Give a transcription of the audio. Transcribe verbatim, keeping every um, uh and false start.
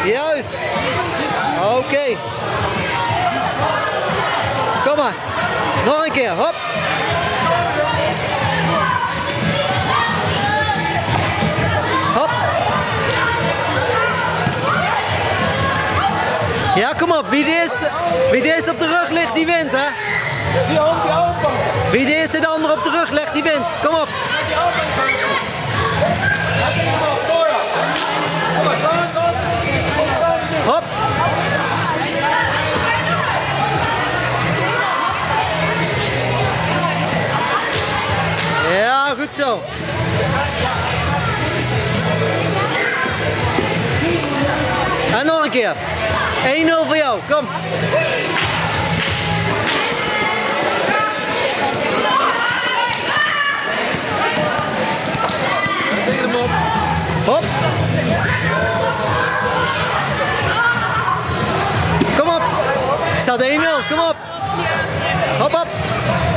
Juist. Oké. Okay. Kom maar. Nog een keer. Hop. Hop. Ja, kom op. Wie de eerste, wie de eerste op de rug ligt, die wint, hè? Die hand, die hand. Wie de eerste de andere op de rug legt, die wint. Kom op. Hop. Ja, goed zo. En nog een keer. één nul voor jou, kom. Hop. Kom op. Het staat één nul, kom op. Hop, hop.